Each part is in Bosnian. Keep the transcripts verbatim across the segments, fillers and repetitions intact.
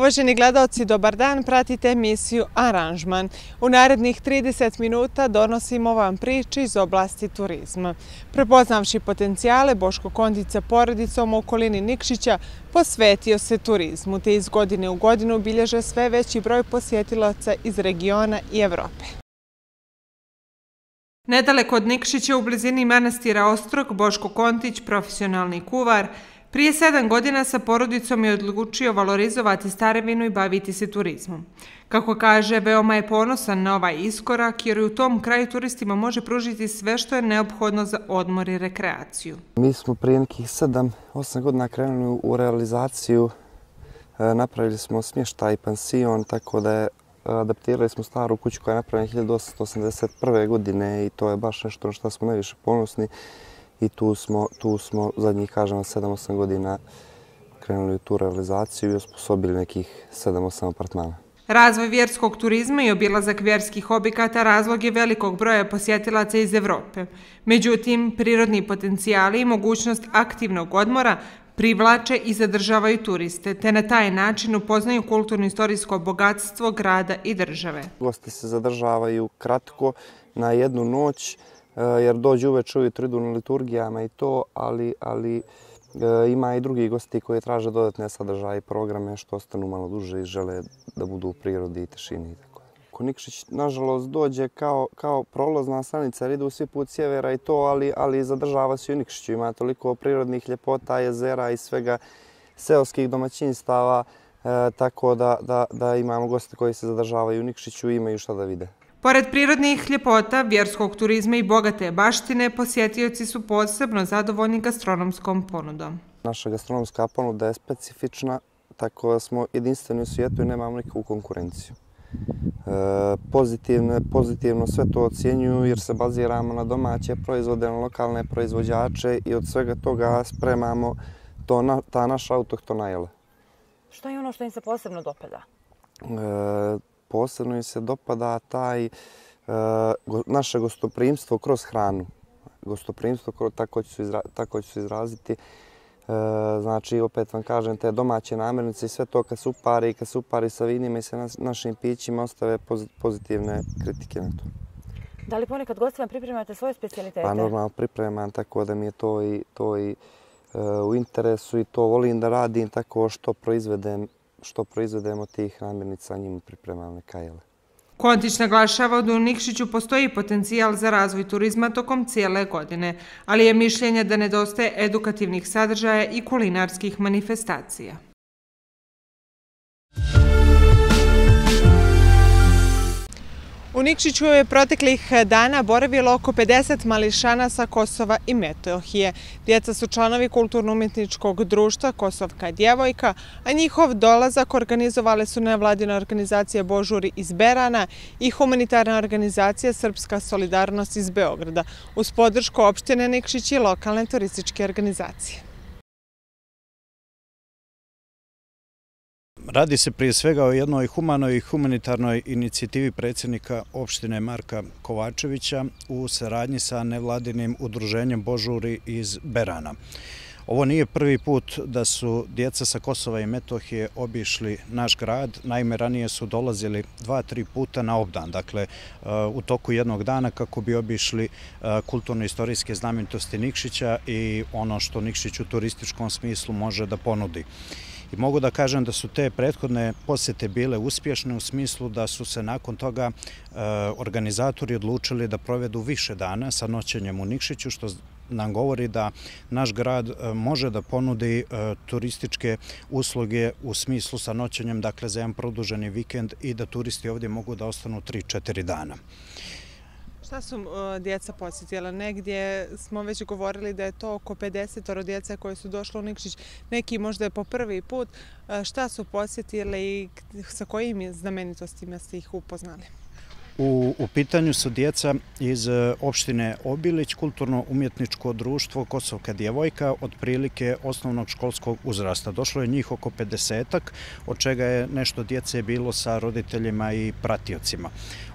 Uvaženi gledaoci, dobar dan, pratite emisiju Aranžman. U narednih trideset minuta donosimo vam priče iz oblasti turizma. Prepoznavši potencijale, Boško Kontić sa porodicom u okolini Nikšića posvetio se turizmu, te iz godine u godinu bilježe sve veći broj posjetilaca iz regiona i Evrope. Nedaleko od Nikšića, u blizini manastira Ostrog, Boško Kontić, profesionalni kuvar, prije sedam godina sa porodicom je odlučio valorizovati starevinu i baviti se turizmom. Kako kaže, veoma je ponosan na ovaj iskorak jer u tom kraju turistima može pružiti sve što je neophodno za odmor i rekreaciju. Mi smo prije nekih sedam osam godina krenuli u realizaciju. Napravili smo smještaj i pansion, tako da je adaptirali smo staru kuću koja je napravljena hiljadu osamsto osamdeset prve. godine i to je baš nešto na što smo najviše ponosni. I tu smo, tu smo zadnjih, kažemo, sedam osam godina krenuli u tu realizaciju i osposobili nekih sedam osam apartmana. Razvoj vjerskog turizma i obilazak vjerskih objekata razlog je velikog broja posjetilaca iz Evrope. Međutim, prirodni potencijali i mogućnost aktivnog odmora privlače i zadržavaju turiste, te na taj način upoznaju kulturno-istorijsko bogatstvo grada i države. Gosti se zadržavaju kratko na jednu noć, jer dođu uveče ujutro, idu na liturgijama i to, ali, ali ima i drugi gosti koji traže dodatne sadržaje i programe što ostanu malo duže i žele da budu u prirodi i tišini. Nikšić, nažalost, dođe kao, kao prolazna stanica jer idu svi put sjevera i to, ali, ali zadržava se u Nikšiću. Ima toliko prirodnih ljepota, jezera i svega seoskih domaćinstava, e, tako da, da, da imamo goste koji se zadržavaju u Nikšiću i imaju šta da vide. Pored prirodnih ljepota, vjerskog turizma i bogate baštine, posjetioci su posebno zadovoljni gastronomskom ponudom. Naša gastronomska ponuda je specifična, tako da smo jedinstveni u svijetu i nemamo nikakvu konkurenciju. E, pozitivno, pozitivno sve to ocjenjuju jer se baziramo na domaće proizvode, na lokalne proizvođače i od svega toga spremamo to na, ta naša autohtona jela. Šta je ono što im se posebno dopada? E, Posebno im se dopada taj e, go, naše gostoprimstvo kroz hranu. Gostoprimstvo, tako ću, izra, tako ću se izraziti. E, znači, opet vam kažem, te domaće namirnice i sve to kad se upari, kad se upari sa vinima i sa nas, našim pićima ostave pozitivne kritike na to. Da li ponekad gostima pripremate svoje specijalitete? Pa normalno pripremam, tako da mi je to i, to i e, u interesu i to volim da radim tako što proizvedem što proizvedemo tih namirnica, njima pripremamo neka jela. Kontić naglašava da u Nikšiću postoji potencijal za razvoj turizma tokom cijele godine, ali je mišljenje da nedostaje edukativnih sadržaja i kulinarskih manifestacija. U Nikšiću je proteklih dana boravilo oko pedeset mališana sa Kosova i Metohije. Djeca su članovi kulturno-umjetničkog društva Kosovka djevojka, a njihov dolazak organizovale su nevladina organizacija Božuri iz Berana i humanitarna organizacija Srpska solidarnost iz Beograda, uz podršku opštine Nikšić i lokalne turističke organizacije. Radi se prije svega o jednoj humanoj i humanitarnoj inicijativi predsjednika opštine Marka Kovačevića u saradnji sa nevladinim udruženjem Božuri iz Berana. Ovo nije prvi put da su djeca sa Kosova i Metohije obišli naš grad. Naime, ranije su dolazili dva, tri puta na obdan, dakle u toku jednog dana kako bi obišli kulturno-istorijske znamenitosti Nikšića i ono što Nikšić u turističkom smislu može da ponudi. I mogu da kažem da su te prethodne posjete bile uspješne u smislu da su se nakon toga e, organizatori odlučili da provedu više dana sa noćenjem u Nikšiću, što nam govori da naš grad e, može da ponudi e, turističke usluge u smislu sa noćenjem, dakle za jedan produženi vikend i da turisti ovdje mogu da ostanu tri četiri dana. Šta su uh, djeca posjetila? Negdje smo već govorili da je to oko pedeset djeca koje su došle u Nikšić, neki možda je po prvi put. Uh, šta su posjetile i sa kojim znamenitostima ste ih upoznali? U, u pitanju su djeca iz opštine Obilić, kulturno-umjetničko društvo Kosovka djevojka, otprilike osnovnog školskog uzrasta. Došlo je njih oko pedesetak, od čega je nešto djece bilo sa roditeljima i pratiocima.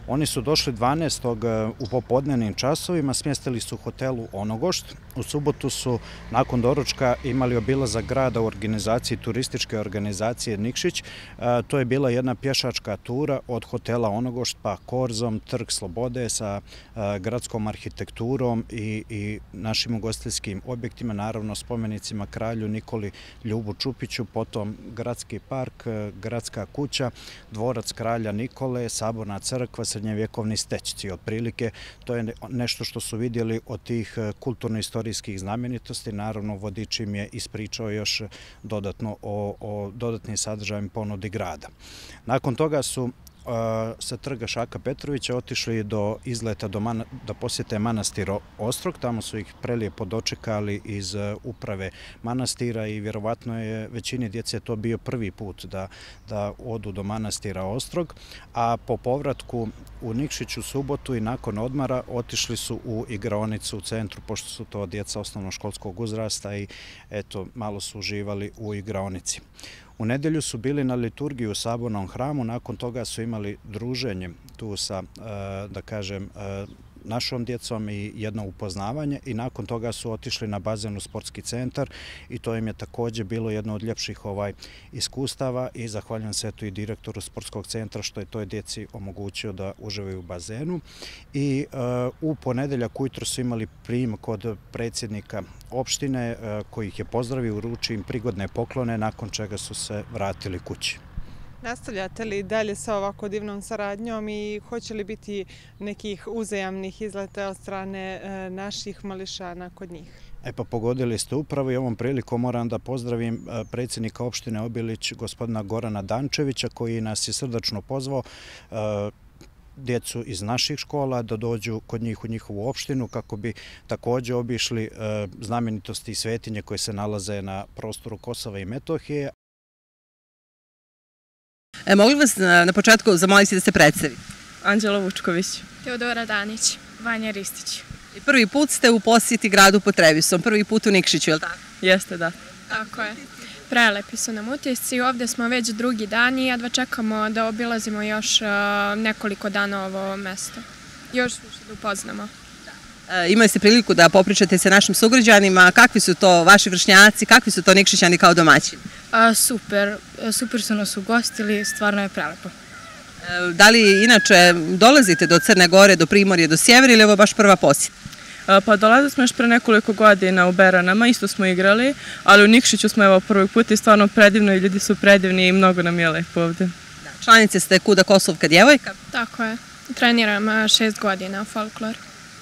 Oni su došli dvanaestog u popodnevnim časovima, smjestili su u hotelu Onogošt. U subotu su nakon doručka imali obilazak grada u organizaciji turističke organizacije Nikšić. To je bila jedna pješačka tura od hotela Onogošt pa Korzom, Trg Slobode sa gradskom arhitekturom i, i našim ugostiteljskim objektima, naravno spomenicima kralju Nikoli Ljubu Čupiću, potom gradski park, gradska kuća, dvorac kralja Nikole, saborna crkva, srednjevjekovni stećci. Otprilike to je nešto što su vidjeli od tih kulturno-istorijskih znamenitosti. Naravno, vodič im je ispričao još dodatno o, o dodatnim sadržajem ponudi grada. Nakon toga su sa trga Šaka Petrovića otišli do izleta do mana, da posjete manastir Ostrog. Tamo su ih prelijepo dočekali iz uprave manastira i vjerovatno je većini djece to bio prvi put da, da odu do manastira Ostrog. A po povratku u Nikšić u subotu i nakon odmara otišli su u igraonicu u centru, pošto su to djeca osnovnoškolskog uzrasta i eto, malo su uživali u igraonici. U nedjelju su bili na liturgiji u Sabornom hramu, nakon toga su imali druženje tu sa, da kažem, našom djecom i jedno upoznavanje i nakon toga su otišli na bazen u sportski centar i to im je također bilo jedno od ljepših ovaj iskustava i zahvaljujem se eto i direktoru sportskog centra što je toj djeci omogućio da uživaju u bazenu. I uh, u ponedeljak ujutro su imali prijem kod predsjednika opštine uh, koji ih je pozdravio, uručio im prigodne poklone, nakon čega su se vratili kući. Nastavljate li dalje sa ovako divnom saradnjom i hoće li biti nekih uzajamnih izleta od strane naših mališana kod njih? E pa pogodili ste upravo i ovom prilikom moram da pozdravim predsjednika opštine Obilić, gospodina Gorana Dančevića, koji nas je srdačno pozvao djecu iz naših škola da dođu kod njih u njihovu opštinu kako bi također obišli znamenitosti i svetinje koje se nalaze na prostoru Kosova i Metohije. E, mogli vas na, na početku zamoliti da se predstavi? Anđela Vučković. Teodora Danić. Vanja Ristić. I prvi put ste u posjeti gradu Potrebisom, prvi put u Nikšiću, je li tako? Jeste, da. Tako je. Prelepi su nam utisci. Ovdje smo već drugi dan i jedva čekamo da obilazimo još uh, nekoliko dana ovo mjesto. Još više da upoznamo. E, imali ste priliku da popričate sa našim sugrađanima. Kakvi su to vaši vršnjaci, kakvi su to Nikšićani kao domaćini? A, super. Super su nas ugostili, stvarno je prelepo. E, da li inače dolazite do Crne Gore, do Primorje, do Sjevera ili je ovo baš prva posjeta? Pa dolazili smo još pre nekoliko godina u Beranama, isto smo igrali, ali u Nikšiću smo evo prvi put i stvarno predivno i ljudi su predivni i mnogo nam je lepo ovdje. Da. Članice ste Kuda Kosovka djevojka? Tako je. Treniram šest godina folklor.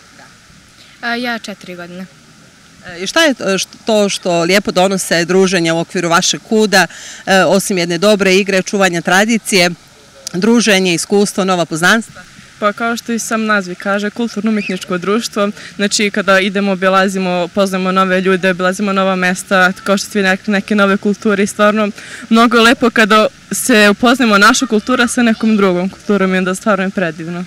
Da. Ja četiri godine. I šta je to što lijepo donose druženja u okviru vašeg Kuda, osim jedne dobre igre, čuvanja tradicije, druženje, iskustvo, nova poznanstva? Pa kao što i sam naziv kaže, kulturno-umjetničko društvo, znači kada idemo, obilazimo, poznamo nove ljude, obilazimo nova mesta, kao što ste neke, neke nove kulture i stvarno mnogo je lepo kada se upoznamo naša kultura sa nekom drugom kulturom i onda stvarno je predivno.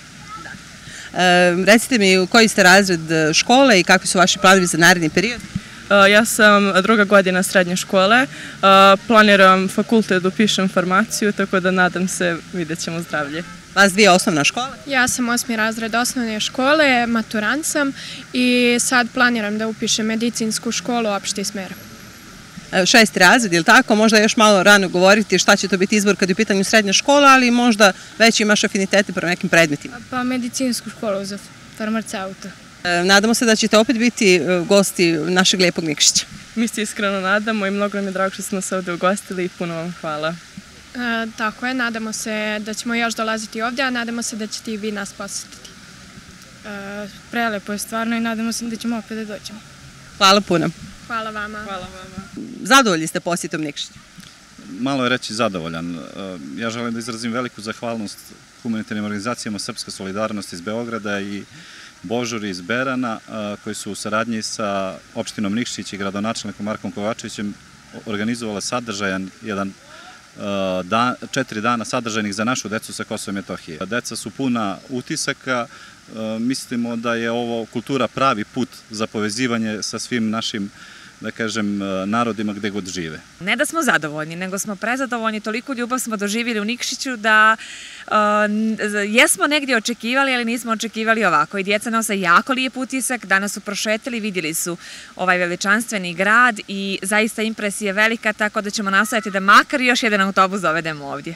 E, recite mi koji ste razred škole i kakvi su vaši planovi za naredni period? Ja sam druga godina srednje škole, planiram fakultet da upišem farmaciju, tako da nadam se vidjet ćemo zdravlje. Vas dvije osnovna škola? Ja sam osmi razred osnovne škole, maturant sam i sad planiram da upišem medicinsku školu, opšti smer. Šesti razred, je li tako? Možda još malo rano govoriti šta će to biti izbor kad je u pitanju srednja škola, ali možda već imaš afinitete prema nekim predmetima. Pa medicinsku školu za farmaceuta. Nadamo se da ćete opet biti gosti našeg lijepog Nikšića. Mi se iskreno nadamo i mnogo nam je drago što smo se ovdje ugostili i puno vam hvala. E, tako je, nadamo se da ćemo još dolaziti ovdje, a nadamo se da ćete i vi nas posjetiti. E, prelepo je stvarno i nadamo se da ćemo opet da dođemo. Hvala puno. Hvala vama. Hvala vama. Zadovoljni ste posjetom Nikšića? Malo je reći zadovoljan. Ja želim da izrazim veliku zahvalnost humanitarnim organizacijama Srpska solidarnost iz Beograda i Božuri iz Berana, koji su u saradnji sa opštinom Nikšić i gradonačelnikom Markom Kovačevićem organizovali sadržajan jedan dan, četiri dana sadržajnih za našu decu sa Kosova i Metohije. Deca su puna utisaka, mislimo da je ovo kultura pravi put za povezivanje sa svim našim da kažem, narodima gde god žive. Ne da smo zadovoljni, nego smo prezadovoljni, toliko ljubav smo doživjeli u Nikšiću da jesmo negdje očekivali, ali nismo očekivali ovako. I djeca nose jako lijep utisak, danas su prošetali, vidjeli su ovaj veličanstveni grad i zaista impresija je velika, tako da ćemo nastojati da makar još jedan autobus dovedemo ovdje.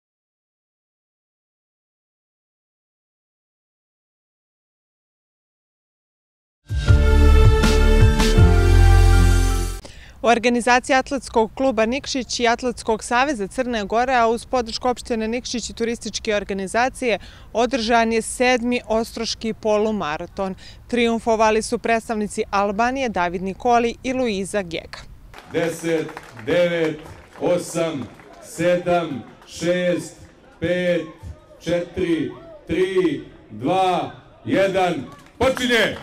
U organizaciji Atletskog kluba Nikšić i Atletskog saveza Crne Gore, a uz podršku opštine Nikšić i turističke organizacije, održan je sedmi ostroški polumaraton. Trijumfovali su predstavnici Albanije David Nikoli i Luiza Gega. deset, devet, osam, sedam, šest, pet, četiri, tri, dva, jedan, počinje!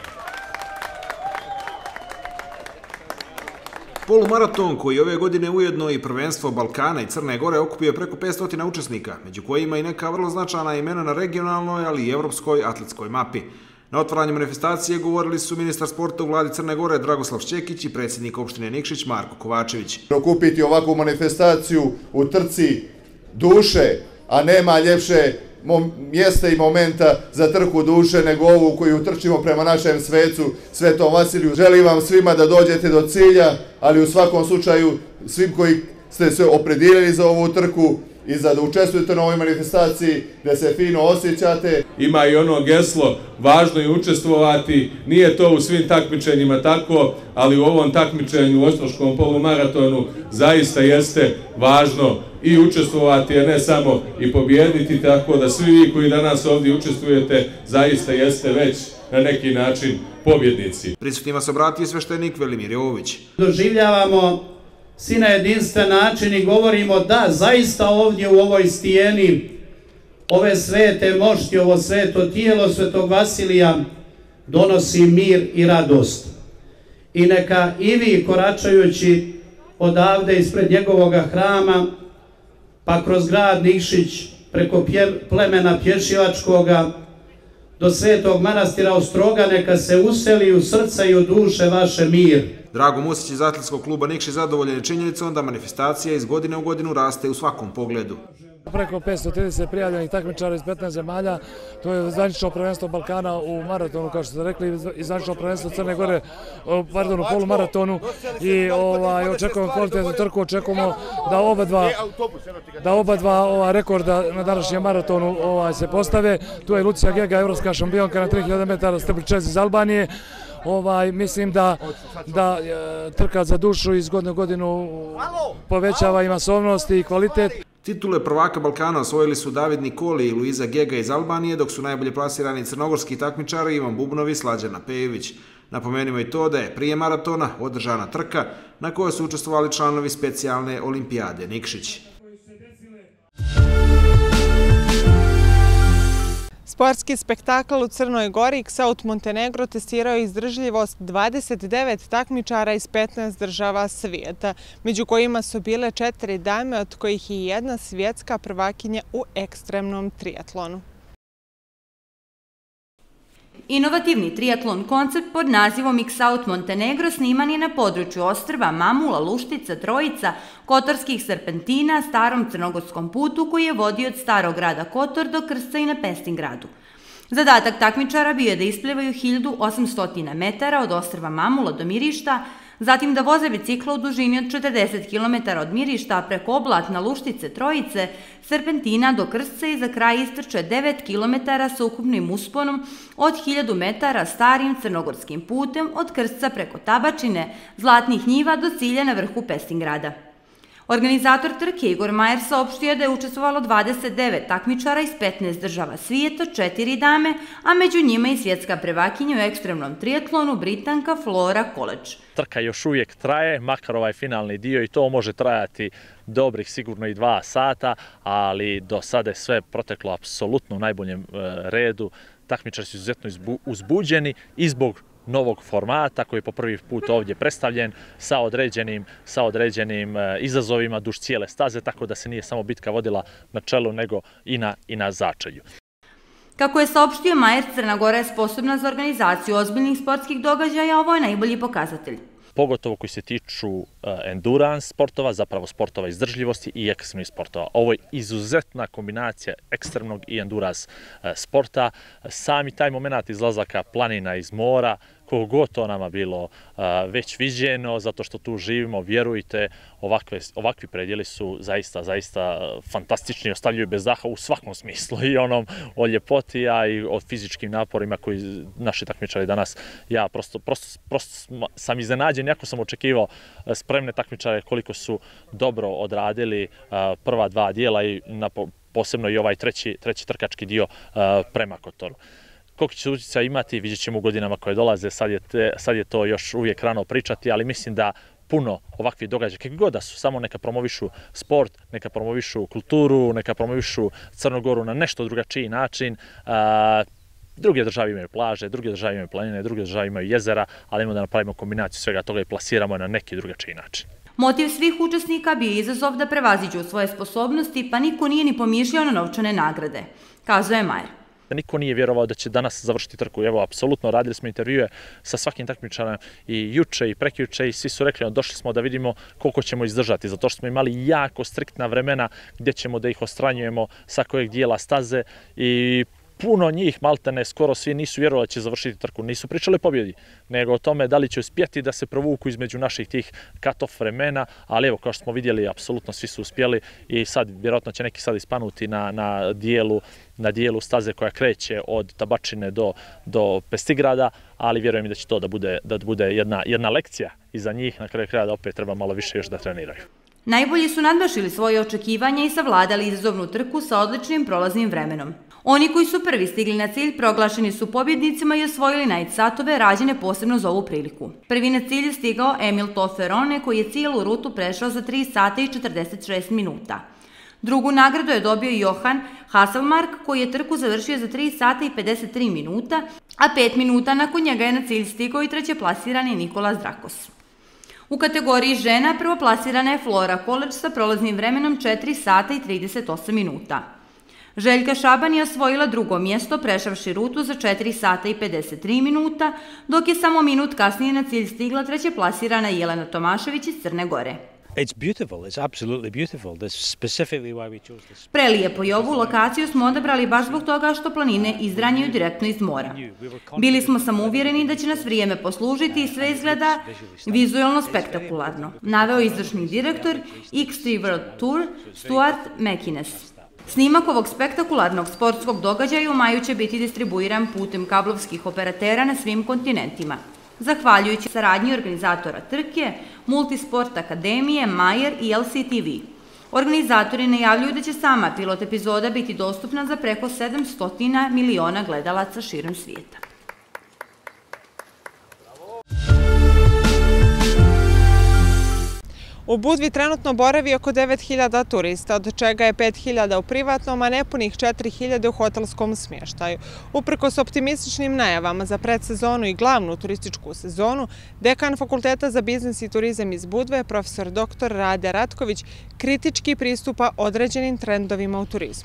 Polumaraton, koji ove godine ujedno i prvenstvo Balkana i Crne Gore, okupio preko petsto učesnika, među kojima i neka vrlo značajna imena na regionalnoj, ali i evropskoj atletskoj mapi. Na otvaranju manifestacije govorili su ministar sporta u vladi Crne Gore Dragoslav Šćekić i predsjednik opštine Nikšić Marko Kovačević. Okupiti ovakvu manifestaciju u trci duše, a nema ljepše mjesta i momenta za trku duše nego ovu koju trčimo prema našem svecu, Svetom Vasiliju. Želim vam svima da dođete do cilja, ali u svakom slučaju svim koji ste se opredijelili za ovu trku i za da učestvujete na ovoj manifestaciji, da se fino osjećate. Ima i ono geslo, važno je učestvovati, nije to u svim takmičenjima tako, ali u ovom takmičenju u ostroškom polumaratonu zaista jeste važno i učestvovati, a ne samo i pobijediti, tako da svi vi koji danas ovdje učestvujete zaista jeste već na neki način pobjednici. Prisutnima se obratio sveštenik Velimir Jovović. Doživljavamo svi na jedinstven način i govorimo da zaista ovdje u ovoj stijeni ove svete mošti, ovo sveto tijelo Svetog Vasilija donosi mir i radost. I neka i vi koračajući odavde ispred njegovog hrama, pa kroz grad Nikšić, preko plemena Pješivačkoga do Svetog manastira Ostroga, neka se useli u srca i u duše vaše mir. Drago Musić iz Atletskog kluba Nikšić zadovoljan je činjenicom da manifestacija iz godine u godinu raste u svakom pogledu. Preko petsto trideset prijavljenih takmičara iz petnaest zemalja, to je zvanično prvenstvo Balkana u maratonu, kao što ste rekli, i zvanično prvenstvo Crne Gore, pardon, u polumaratonu, i očekujemo kvalitetnu trku, očekujemo da oba dva, da oba dva rekorda na današnjem maratonu se postave. Tu je Lucija Gega, evropska šampionka na tri hiljade metara, stebličez iz Albanije. Mislim da trka za dušu iz godine u godinu povećava i masovnost i kvalitet. Titule prvaka Balkana osvojili su David Nikoli i Luiza Gega iz Albanije, dok su najbolje plasirani crnogorski takmičari Ivan Bubnov i Slađana Pejević. Napomenimo i to da je prije maratona održana trka na kojoj su učestvovali članovi specijalne olimpijade Nikšić. Sportski spektakl u Crnoj Gori Xaut Montenegro testirao je izdržljivost dvadeset devet takmičara iz petnaest država svijeta, među kojima su bile četiri dame, od kojih je jedna svjetska prvakinja u ekstremnom triatlonu. Inovativni triatlon koncept pod nazivom Xaut Montenegro sniman je na području ostrva Mamula, Luštica, Trojica, Kotorskih serpentina, starom crnogorskom putu koji je vodio od starog grada Kotor do krsta i na Pestingradu. Zadatak takmičara bio je da isplivaju hiljadu osamsto metara od ostrva Mamula do Mirišta, zatim da voze bicikla u dužini od četrdeset kilometara od Mirišta preko Oblatna, Luštice, Trojice, serpentina do Krsca i za kraj istrče devet kilometara sa ukupnim usponom od hiljadu metara starim crnogorskim putem od Krsca preko Tabačine, Zlatnih njiva do cilja na vrhu Pestingrada. Organizator trke Igor Majer saopštio da je učestvovalo dvadeset devet takmičara iz petnaest država svijeta, četiri dame, a među njima i svjetska prvakinja u ekstremnom triatlonu Britanka Flora Koleč. Trka još uvijek traje, makar ovaj finalni dio, i to može trajati dobrih sigurno i dva sata, ali do sada je sve proteklo apsolutno u najboljem redu. Takmičari su izuzetno uzbuđeni i zbog novog formata koji je po prvi put ovdje predstavljen sa određenim, sa određenim izazovima duž cijele staze, tako da se nije samo bitka vodila na čelu, nego i na, i na začelju. Kako je saopštio Majer, Crna Gora je sposobna za organizaciju ozbiljnih sportskih događaja, ovo je najbolji pokazatelj. pogotovo koji se tiču endurance sportova, zapravo sportova izdržljivosti i ekstremnih sportova. Ovo je izuzetna kombinacija ekstremnog i endurance sporta. Sami taj moment izlazaka planina iz mora, koliko god to nama bilo već viđeno, zato što tu živimo, vjerujte, ovakvi predjeli su zaista, zaista fantastični, ostavljaju bez daha u svakom smislu, i onom o ljepoti, a i o fizičkim naporima koji naši takmičari danas, ja prosto, prosto, prosto sam iznenađen, jako sam očekivao spremne takmičare koliko su dobro odradili prva dva dijela i posebno i ovaj treći, treći trkački dio prema Kotoru. Koliko će utjecaja imati, vidjet ćemo u godinama koje dolaze, sad je, te, sad je to još uvijek rano pričati, ali mislim da puno ovakvih događaja, kakvi god da su, samo neka promovišu sport, neka promovišu kulturu, neka promovišu Crnogoru na nešto drugačiji način. A, druge države imaju plaže, druge države imaju planine, druge države imaju jezera, ali imamo da napravimo kombinaciju svega toga i plasiramo na neki drugačiji način. Motiv svih učesnika bio je izazov da prevaziđu svoje sposobnosti, pa niko nije ni pomišljao na novčane nagrade, kazuje Majer. Niko nije vjerovao da će danas završiti trku. Evo, apsolutno, radili smo intervjue sa svakim takmičarem i juče i prekjuče i svi su rekli, došli smo da vidimo koliko ćemo izdržati, zato što smo imali jako striktna vremena gdje ćemo da ih ostranjujemo sa kojeg dijela staze i puno njih, maltene, skoro svi nisu vjerovali da će završiti trku. Nisu pričali o pobjedi, nego o tome da li će uspjeti da se provuku između naših tih cut-off vremena, ali evo, kao što smo vidjeli, apsolutno svi su uspjeli i sad, vjerojatno će neki sad ispanuti na, na dijelu na dijelu staze koja kreće od Tabačine do, do Pestigrada, ali vjerujem da će to da bude, da bude jedna, jedna lekcija i za njih, na kraju kraja da opet treba malo više još da treniraju. Najbolji su nadmašili svoje očekivanja i savladali izazovnu trku sa odličnim prolaznim vremenom. Oni koji su prvi stigli na cilj proglašeni su pobjednicima i osvojili night satove rađene posebno za ovu priliku. Prvi na cilj je stigao Emil Toferone koji je cijelu rutu prešao za tri sata i četrdeset šest minuta. Drugu nagradu je dobio Johan Hasselmark koji je trku završio za tri sata i pedeset tri minuta, a pet minuta nakon njega je na cilj stigao i trećeplasirani Nikola Zdrakos. U kategoriji žena prvoplasirana je Flora Koleč sa prolaznim vremenom četiri sata i trideset osam minuta. Željka Šaban je osvojila drugo mjesto prešavši rutu za četiri sata i pedeset tri minuta, dok je samo minut kasnije na cilj stigla trećeplasirana Jelena Tomašević iz Crne Gore. It's beautiful, it's absolutely beautiful. That's specifically why we chose this. Prelijepo i ovu lokaciju smo odabrali baš zbog toga što planine izranjuju direktno iz mora. Bili smo samouvjereni da će nas vrijeme poslužiti i sve izgleda vizualno spektakularno, naveo izvršni direktor X tri World Tour Stuart McInnes. Snimak ovog spektakularnog sportskog događaja u maju će biti distribuiran putem kablovskih operatera na svim kontinentima. Zahvaljujući saradnji organizatora trke, Multisport Akademije, Majer i L C T V. Organizatori najavljuju da će sama pilot epizoda biti dostupna za preko sedamsto miliona gledalaca širom svijeta. U Budvi trenutno boravi oko devet hiljada turista, od čega je pet hiljada u privatnom, a nepunih četiri hiljade u hotelskom smještaju. Uprkos optimističnim najavama za predsezonu i glavnu turističku sezonu, dekan Fakulteta za biznis i turizam iz Budve, profesor doktor Rade Ratković, kritički pristupa određenim trendovima u turizmu.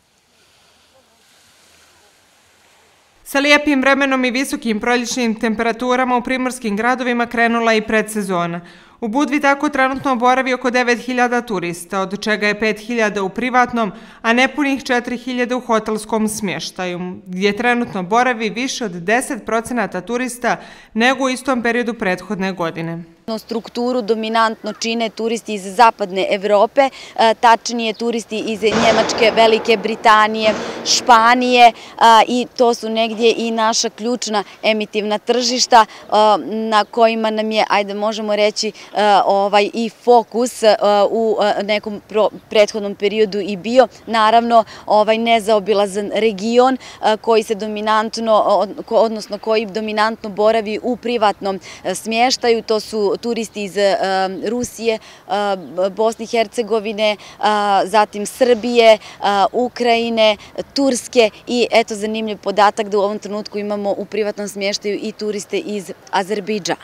Sa lijepim vremenom i visokim proljećnim temperaturama u primorskim gradovima krenula i predsezona. U Budvi tako trenutno boravi oko devet hiljada turista, od čega je pet hiljada u privatnom, a nepunih četiri hiljade u hotelskom smještaju, gdje trenutno boravi više od deset procenata turista nego u istom periodu prethodne godine. Strukturu dominantno čine turisti iz zapadne Evrope, tačnije turisti iz Njemačke, Velike Britanije, Španije i to su negdje i naša ključna emitivna tržišta na kojima nam je, ajde možemo reći, i fokus u nekom prethodnom periodu i bio. Naravno, nezaobilazan region koji se dominantno, odnosno koji dominantno boravi u privatnom smještaju, to su turisti iz Rusije, Bosne i Hercegovine, zatim Srbije, Ukrajine, Turske i eto zanimljiv podatak da u ovom trenutku imamo u privatnom smještaju i turiste iz Azerbejdžana.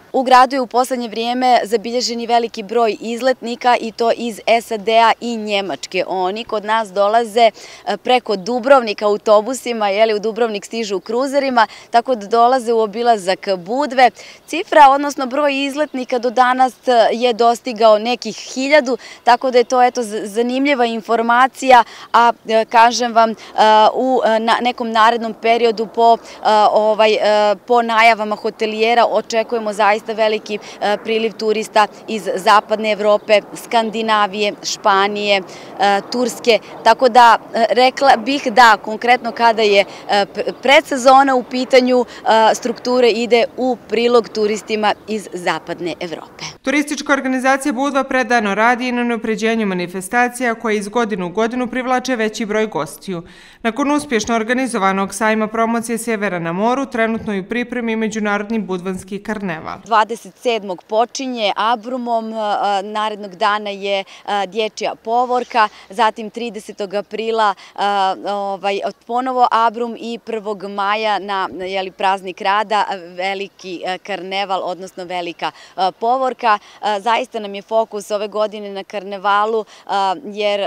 U gradu je u poslednje vrijeme zabilježen i veliki broj izletnika i to iz S A D-a i Njemačke. Oni kod nas dolaze preko Dubrovnika autobusima, jeli u Dubrovnik stižu u kruzerima, tako da dolaze u obilazak Budve. Cifra, odnosno broj izletnika do danas je dostigao nekih hiljadu, tako da je to eto zanimljiva informacija, a kažem vam u nekom narednom periodu po, ovaj, po najavama hotelijera očekujemo zaista veliki priliv turista iz Zapadne Evrope, Skandinavije, Španije, Turske, tako da rekla bih da konkretno kada je predsezona u pitanju strukture ide u prilog turistima iz Zapadne Evrope. Turistička organizacija Budva predano radi i na unapređenju manifestacija koje iz godinu u godinu privlače veći broj gostiju. Nakon uspješno organizovanog sajma promocije Sjevera na moru, trenutno je u pripremi Međunarodni budvanski karneval. dvadeset sedmog počinje Abrumom, narednog dana je dječja povorka, zatim tridesetog aprila ovaj, ponovo Abrum i prvog maja na jeli, praznik rada veliki karneval, odnosno velika povorka. Zaista nam je fokus ove godine na karnevalu jer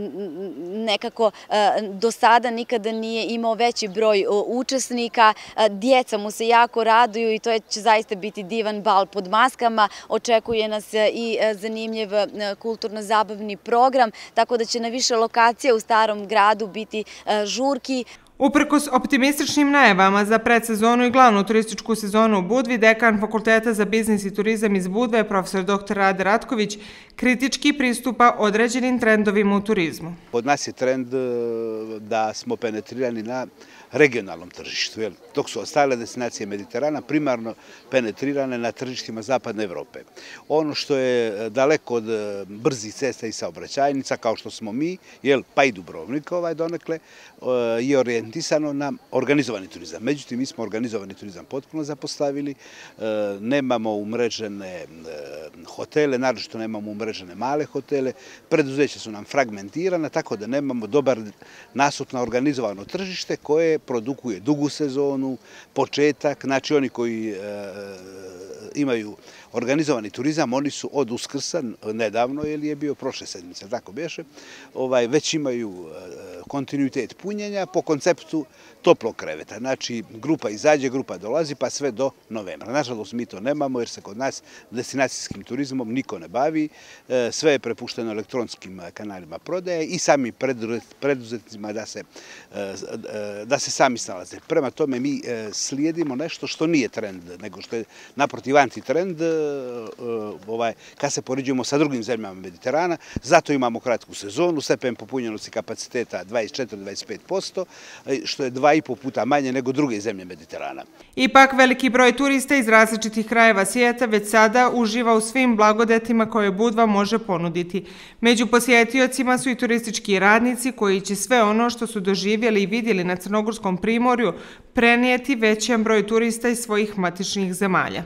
nekako do sada nikada nije imao veći broj učesnika. Djeca mu se jako raduju i to će zaista biti divan bal pod maskama. Očekuje nas i zanimljiv kulturno-zabavni program, tako da će na više lokacija u Starom gradu biti žurki. Uprkos optimističnim najavama za predsezonu i glavnu turističku sezonu u Budvi, dekan Fakulteta za biznis i turizam iz Budve, profesor doktor Rade Ratković, kritički pristupa određenim trendovima u turizmu. Kod nas je trend da smo penetrirani na regionalnom tržištu, dok su ostale destinacije Mediterana primarno penetrirane na tržištima Zapadne Evrope. Ono što je daleko od brzih cesta i saobraćajnica, kao što smo mi, pa i Dubrovnik ovaj donekle, je orijentisano na organizovani turizam. Međutim, mi smo organizovani turizam potpuno zapostavili, nemamo umrežene hotele, naročito nemamo umrežene male hotele, preduzeća su nam fragmentirana, tako da nemamo dobar nasup na organizovano tržište koje produkuje dugu sezonu, početak, znači oni koji imaju organizovani turizam, oni su od Uskrsa nedavno, jer je bio prošle sedmice, tako beše, već imaju kontinuitet punjenja po konceptu toplog kreveta. Znači, grupa izađe, grupa dolazi, pa sve do novembra. Nažalost, mi to nemamo, jer se kod nas destinacijskim turizmom niko ne bavi. Sve je prepušteno elektronskim kanalima prodaje i samim preduzetnicima da se sami snalaze. Prema tome, mi slijedimo nešto što nije trend, nego što je naprotiv antitrend, kad se poređujemo sa drugim zemljama Mediterana. Zato imamo kratku sezonu, stepen popunjenosti kapaciteta dvadeset četiri do dvadeset pet posto, što je dva i po puta manje nego druge zemlje Mediterana. Ipak, veliki broj turista iz različitih krajeva svijeta već sada uživa u svim blagodetima koje Budva može ponuditi. Među posjetiocima su i turistički radnici koji će sve ono što su doživjeli i vidjeli na Crnogorskom primorju prenijeti većem broj turista iz svojih matičnih zemalja.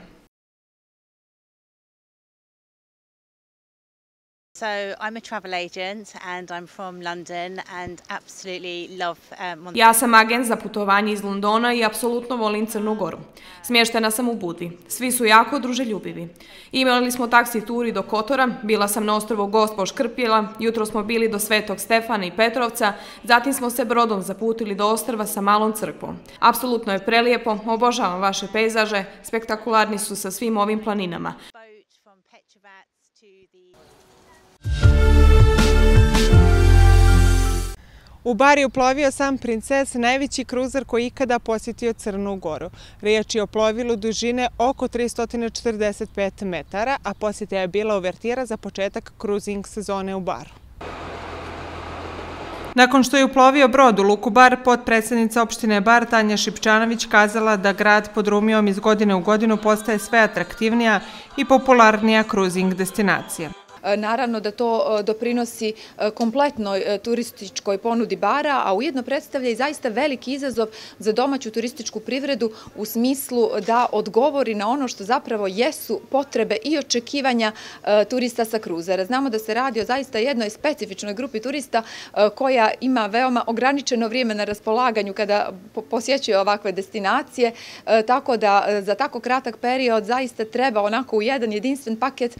So I'm a travel agent and I'm from London and absolutely love Montenegro. Ja sam agent za putovanje iz Londona i apsolutno volim Crnu Goru. Smještena sam u Budvi. Svi su jako druželjubivi. Imali smo taksi turi do Kotora, bila sam na ostrvu Gospoš Krpjela, jutro smo bili do Svetog Stefana i Petrovca, zatim smo se brodom zaputili do ostrva sa malom crkvom. Apsolutno je prelijepo, obožavam vaše pejzaže, spektakularni su sa svim ovim planinama. U bar je uplovio sam Princes, najveći kruzer koji ikada posjetio Crnu Goru. Riječ je o plovilu dužine oko tristo četrdeset pet metara, a posjeta je bila uvertira za početak kruzing sezone u baru. Nakon što je uplovio brod u luku Bar, potpredsjednica opštine Bar Tanja Šipčanović kazala da grad pod Rumijom iz godine u godinu postaje sve atraktivnija i popularnija kruzing destinacija. naravno da to doprinosi kompletnoj turističkoj ponudi bara, a ujedno predstavlja i zaista veliki izazov za domaću turističku privredu u smislu da odgovori na ono što zapravo jesu potrebe i očekivanja turista sa kruzera. Znamo da se radi o zaista jednoj specifičnoj grupi turista koja ima veoma ograničeno vrijeme na raspolaganju kada posjećuje ovakve destinacije, tako da za tako kratak period zaista treba onako u jedan jedinstven paket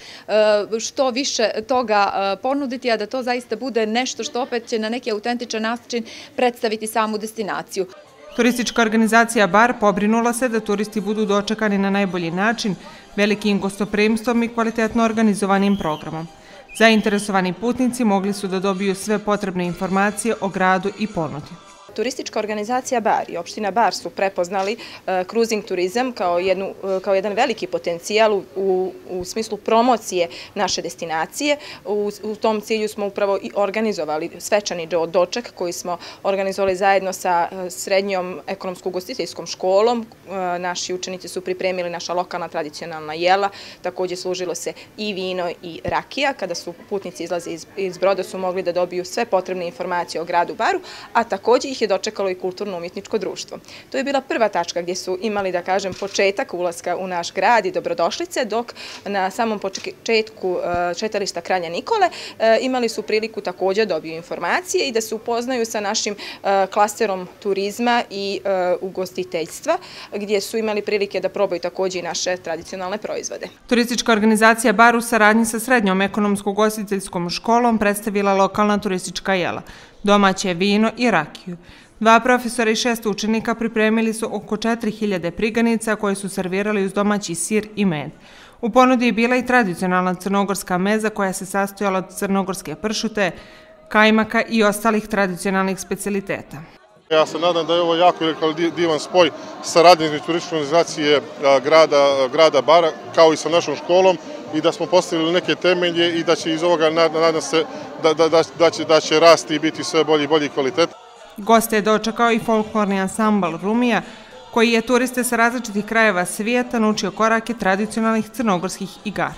što više toga ponuditi, a da to zaista bude nešto što opet će na neki autentičan način predstaviti samu destinaciju. Turistička organizacija Bar pobrinula se da turisti budu dočekani na najbolji način, velikim gostopremstvom i kvalitetno organizovanim programom. Zainteresovani putnici mogli su da dobiju sve potrebne informacije o gradu i ponudi. Turistička organizacija Bar i opština Bar su prepoznali cruising turizam kao, jednu, kao jedan veliki potencijal u, u smislu promocije naše destinacije. U, u tom cilju smo upravo i organizovali svečani doček koji smo organizovali zajedno sa srednjom ekonomsko-ugostiteljskom školom. Naši učenici su pripremili naša lokalna tradicionalna jela, također služilo se i vino i rakija. Kada su putnici izlaze iz, iz broda su mogli da dobiju sve potrebne informacije o gradu Baru, a također ih je dočekalo i kulturno-umjetničko društvo. To je bila prva tačka gdje su imali, da kažem, početak ulaska u naš grad i dobrodošlice, dok na samom početku šetališta Kralja Nikole imali su priliku također dobiju informacije i da se upoznaju sa našim klasterom turizma i ugostiteljstva, gdje su imali prilike da probaju također i naše tradicionalne proizvode. Turistička organizacija Bar u saradnji sa srednjom ekonomsko-ugostiteljskom školom predstavila lokalna turistička jela, domaće vino i rakiju. Dva profesora i šest učenika pripremili su oko četiri hiljade priganica koje su servirali uz domaći sir i med. U ponudi je bila i tradicionalna crnogorska meza koja se sastojala od crnogorske pršute, kajmaka i ostalih tradicionalnih specijaliteta. Ja se nadam da je ovo jako divan spoj saradnje između turističke organizacije grada, grada Bara kao i sa našom školom i da smo postavili neke temelje i da će iz ovoga, nadam se, da, da, da, da, će, da će rasti i biti sve bolji i bolji kvalitet. Goste je dočekao i folklorni ansambl Rumija, koji je turiste sa različitih krajeva svijeta naučio korake tradicionalnih crnogorskih igara.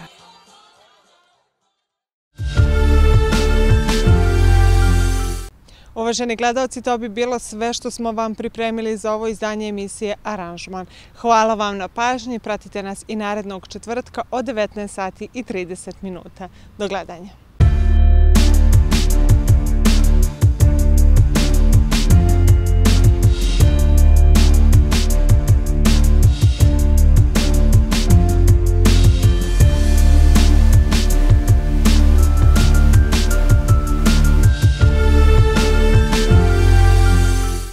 Uvaženi gledalci, to bi bilo sve što smo vam pripremili za ovo izdanje emisije Aranžman. Hvala vam na pažnji, pratite nas i narednog četvrtka od devetnaest sati i trideset minuta. Do gledanja.